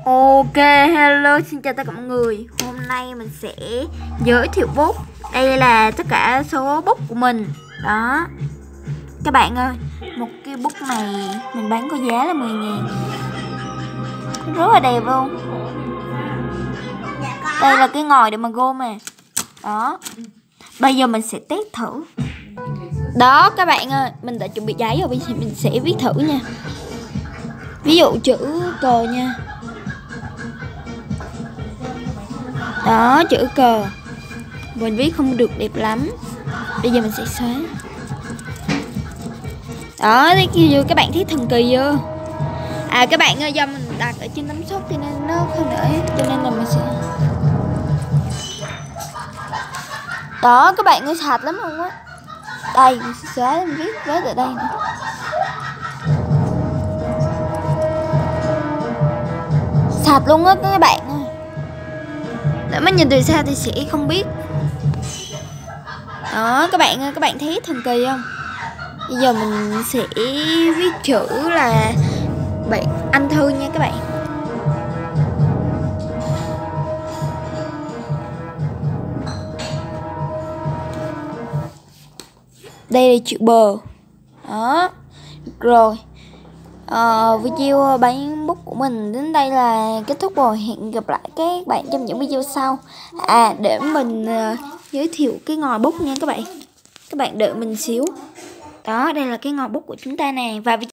Ok, hello, xin chào tất cả mọi người. Hôm nay mình sẽ giới thiệu bút. Đây là tất cả số bút của mình. Đó. Các bạn ơi, một cái bút này mình bán có giá là 10.000. Rất là đẹp luôn. Đây là cái ngòi để mà gom nè. Đó. Bây giờ mình sẽ test thử. Đó các bạn ơi, mình đã chuẩn bị giấy rồi, bây giờ mình sẽ viết thử nha. Ví dụ chữ cờ nha. Đó, chữ cờ mình viết không được đẹp lắm. Bây giờ mình sẽ xóa. Đó, các bạn thấy thần kỳ chưa? À các bạn ơi, do mình đặt ở trên tấm shop cho nên nó không đỡ, cho nên là mình sẽ. Đó, các bạn ơi, sạch lắm luôn á. Đây, mình sẽ xóa, mình viết vết ở đây nữa. Sạch luôn á các bạn ơi. Nếu mà nhìn từ xa thì sẽ không biết. Đó các bạn ơi, các bạn thấy thần kỳ không? Bây giờ mình sẽ viết chữ là anh Thư nha các bạn. Đây là chữ bờ. Đó. Rồi video bán bút của mình đến đây là kết thúc rồi. Hẹn gặp lại các bạn trong những video sau. Để mình giới thiệu cái ngòi bút nha các bạn. Các bạn đợi mình xíu. Đó, đây là cái ngòi bút của chúng ta nè. Và